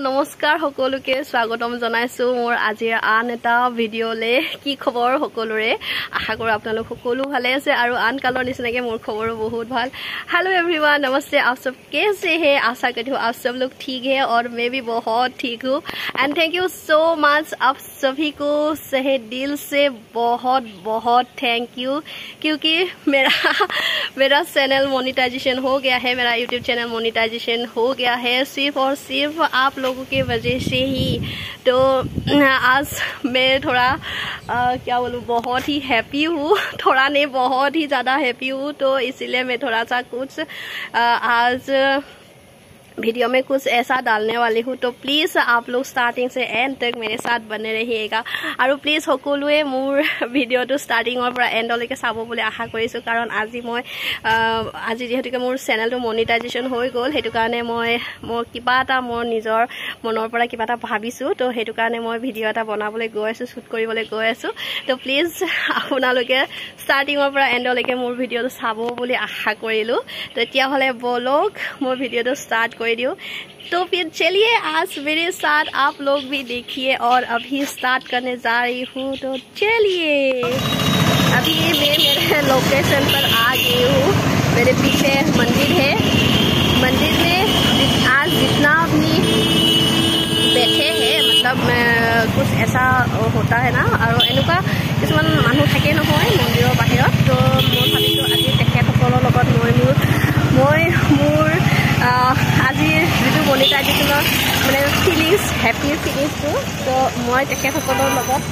নমস্কাৰ সকলোকে স্বাগতম জনাইছো মোৰ আজিৰ আন এটা ভিডিঅ'লে কি খবৰ সকলোৰে আশা কৰো আপোনালোক সকলো ভালে আছে আৰু আন কালৰ নিচিনাকে মোৰ খবৰো বহুত ভাল हेलो एवरीवन नमस्ते आप सब कैसे हैं आशा करती हूँ आप सब लोग ठीक है और मैं भी बहुत ठीक हूँ and thank you so much आप सभी को सहे दिल से बहुत बहुत थैंक यू क्योंकि मेरा चैनल मोनेटाइजेशन हो गया है मेरा यूट्यूब चैनल मोनेटाइजेशन हो गया है सिर्फ और सिर्फ आप लोगों के वजह से ही तो आज मैं थोड़ा क्या बोलूँ बहुत ही हैप्पी हूँ थोड़ा नहीं बहुत ही ज़्यादा हैप्पी हूँ तो इसीलिए मैं थोड़ा सा कुछ आज वीडियो में कुछ ऐसा डालने वाली हूँ तो प्लीज़ आप लोग स्टार्टिंग से एंड तक मेरे साथ बने रहिएगा और प्लीज़ সকলোৱে মোৰ ভিডিঅ'টো ষ্টাৰ্টিঙৰ পৰা এণ্ডলৈকে চাব বুলি আশা কৰিছোঁ কাৰণ আজি যেহেতুকে মোৰ চেনেলটো মনিটাইজেশ্যন হৈ গ'ল সেইটো কাৰণে মই কিবা এটা মোৰ নিজৰ মনৰ পৰা কিবা এটা ভাবিছোঁ তো সেইটো কাৰণে মই ভিডিঅ' এটা বনাবলৈ গৈ আছোঁ শ্বুট কৰিবলৈ গৈ আছোঁ তো প্লিজ আপোনালোকে ষ্টাৰ্টিঙৰ পৰা এণ্ডলৈকে মোৰ ভিডিঅ'টো চাব বুলি আশা কৰিলোঁ তো এতিয়াহ'লে বলক মোৰ ভিডিঅ'টো ষ্টাৰ্ট तो फिर चलिए आज मेरे साथ आप लोग भी देखिए और अभी स्टार्ट करने जा रही हूँ तो चलिए अभी मैं मेरे लोकेशन पर आ गई हूँ मेरे पीछे मंदिर है मंदिर में आज जितना भी बैठे हैं मतलब कुछ ऐसा होता है ना और एनुका किसुमान मानुह थाके নহয় मंदिर बाहिरत तो मैं भाविছো আজি তেখেতসকলৰ লগত মই মোৰ আজি যেটো মনিটাইজেশ্যনৰ মানে ফিলিংছ হেপি ফিলিংছটো তো মই তেখেতসকলৰ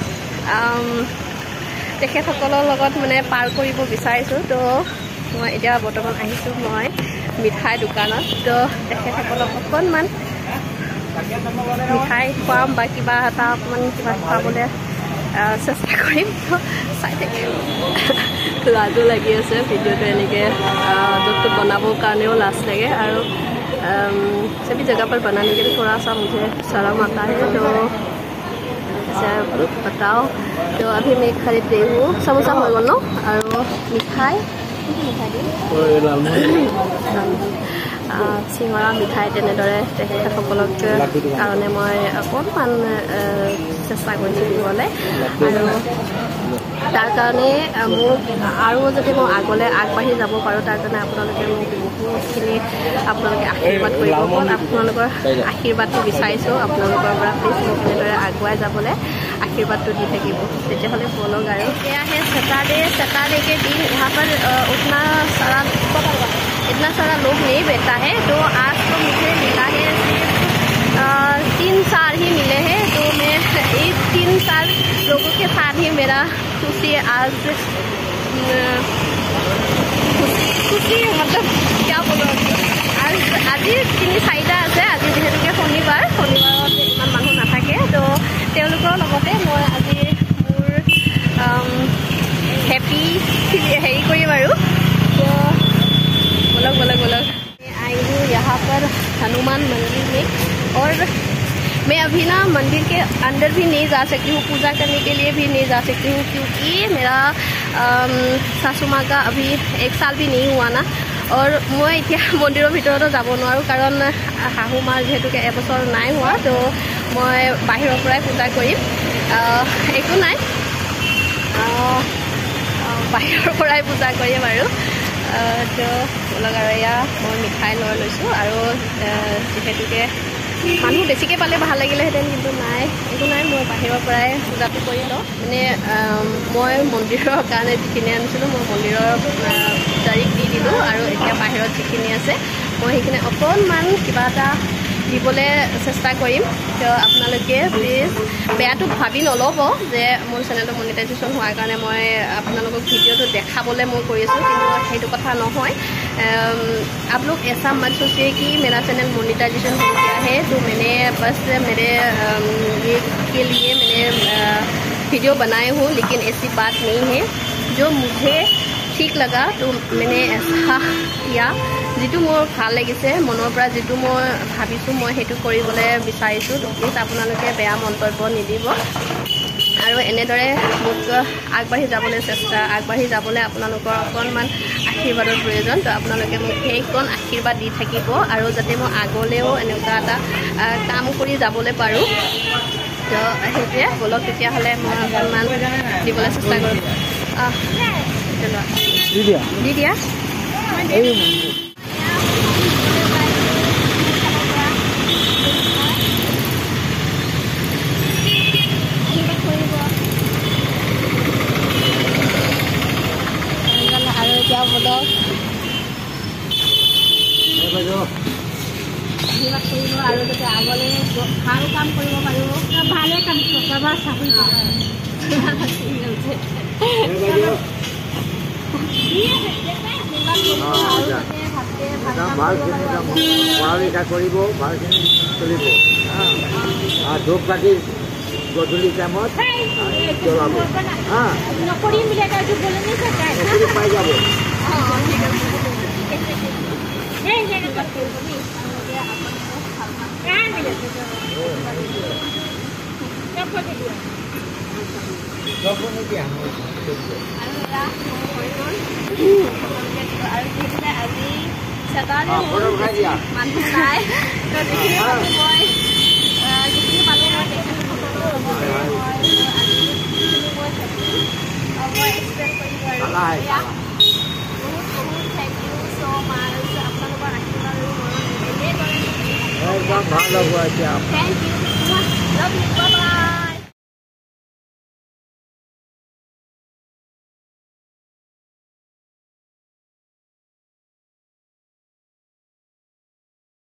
লগত মানে পাৰ কৰিব বিচাৰিছোঁ তো মই এতিয়া বৰ্তমান আহিছোঁ মই মিঠাই দোকানত তো তেখেতসকলক অকণমান মিঠাই খুৱাম বা কিবা এটা অকণমান কিবা খুৱাবলৈ চেষ্টা কৰিম তো চাই থাকে লাজো লাগি আছে ভিডিঅ'টো এনেকৈ য'ত बनाबों কাৰণেও लाज लगे और सभी जगह पर बनाने के लिए थोड़ा सा मुझे शर्म आता है तो बताओ तो अभी मैं खरीद रही हूँ समोसा हो गल न और मिठाई सिंगरा मिठाई तेनेदरे तेखेतসকলক কাৰণে মই অকণমান চেষ্টা কৰিছোঁ দিবলৈ আৰু তাৰ কাৰণে মোক আৰু যদি মই আগলৈ আগবাঢ়ি যাব পাৰোঁ তাৰ কাৰণে আপোনালোকে মোক বহুতখিনি আপোনালোকে আশীৰ্বাদ কৰিব আপোনালোকৰ আশীৰ্বাদটো বিচাৰিছোঁ আপোনালোকৰ পৰা প্লিজ মোক এনেদৰে আগুৱাই যাবলৈ आशीर्वाद तो दी থাকিব তেতিয়াহ'লে বলক আৰু এয়া है सैटरडे के दिन यहाँ पर इतना सारा लोग नहीं बैठता है तो आज तो मुझे मिला है सिर्फ 3 साल ही मिले हैं तो मैं इस 3 साल लोगों के साथ ही मेरा खुशी आज खुशी मतलब क्या बोलो आज 3-4টা আছে আজি যেহেতুকে শনিবাৰত ইমান মানুহ নাথাকে তো তেওঁলোকৰ লগতে মই আজি মোৰ हैप्पी हेरी करी तो बोलक आई हूँ यहाँ पर हनुमान मंदिर में और मैं अभी ना मंदिर के अंदर भी नहीं जा सकती हूँ पूजा करने के लिए भी नहीं जा सकती हूँ क्योंकि मेरा सासू माँ का अभी 1 साल भी नहीं हुआ ना और मैं इतना मंदिर भर যাব নোৱাৰো কাৰণ শাহু মাৰ যেহেতুকে এবছৰ নাই হোৱা তো মই বাহিৰৰ পৰাই পূজা কৰিম একো নাই বাহিৰৰ পৰাই পূজা কৰিম আৰু তো বলক আৰু এয়া মই মিঠাই লৈ লৈছোঁ আৰু যেহেতুকে মানুহ বেছিকৈ পালে ভাল লাগিলেহেঁতেন কিন্তু নাই একো নাই মই বাহিৰৰ পৰাই পূজাটো কৰি লওঁ মানে মই মন্দিৰৰ কাৰণে যিখিনি আনিছিলোঁ মই মন্দিৰৰ পূজাৰীক দি দিলোঁ আৰু এতিয়া বাহিৰত যিখিনি আছে মই সেইখিনি অকণমান কিবা এটা দিবলৈ চেষ্টা কৰিম তো আপোনালোকে প্লিজ বেয়াটো ভাবি নল'ব যে মোৰ চেনেলটো মনিটাইজেশ্যন হোৱাৰ কাৰণে মই আপোনালোকক ভিডিঅ'টো দেখাবলৈ মই কৰিছোঁ কিন্তু সেইটো কথা নহয় आप लोग ऐसा मत सोचिए कि मेरा चैनल मोनेटाइजेशन हो गया है तो मैंने बस मेरे ये के लिए मैंने वीडियो बनाए हूँ लेकिन ऐसी बात नहीं है जो मुझे ठीक लगा तो मैंने ऐसा किया जितु मोर ভাল লাগিছে মনৰ পৰা जितु মই ভাবিছোঁ মই হেতু কৰিবলৈ বিচাৰিছোঁ তো প্লিজ আপোনালোকে বেয়া মন্তব্য নিদিব আৰু এনেদৰে মোক আগবাঢ়ি যাবলৈ আগবাঢ়ি যাবলৈ আপোনালোকৰ অকণমান আশীৰ্বাদৰ প্ৰয়োজন। তো আপোনালোকে মোক সেইকণ আশীৰ্বাদ দি থাকিব আৰু যাতে মই আগলৈও এনেকুৱা এটা কাম কৰি যাবলৈ পাৰোঁ। তো সেইটোৱে বলক তেতিয়াহ'লে মই অকণমান দিবলৈ চেষ্টা কৰোঁ। দি দিয়া আৰু এতিয়া বলক আশীৰ্বাদ কৰিব আৰু যাতে আগলৈ ভাল কাম কৰিব পাৰোঁ। ভালে কাম কৰিব চাকৰি পঢ়া লিখা কৰিব, ভালখিনি চলিব। ধূপ কাটি গধূলি টাইমত জ্বলাব। নকৰি পাই যাব। আজি চেটাৰডে মানুহ নাই, তো যিখিনি পালোঁ মই এক্সপ্লেইন কৰিছোঁ আৰু বহুত থেংক ইউ ছ' মাছ। আপোনালোকৰ আশীৰ্বাদ আৰু মৰম এনেদৰে একদম ভাল হ'ব এতিয়া। Thank you, love you, bye by.